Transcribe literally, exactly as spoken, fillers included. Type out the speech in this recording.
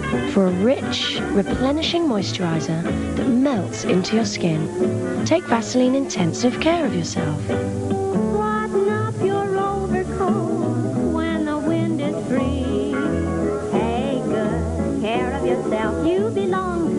for a rich, replenishing moisturiser that melts into your skin. Take Vaseline Intensive Care of Yourself. Button up your overcoat when the wind is free. Take good care of yourself. You belong to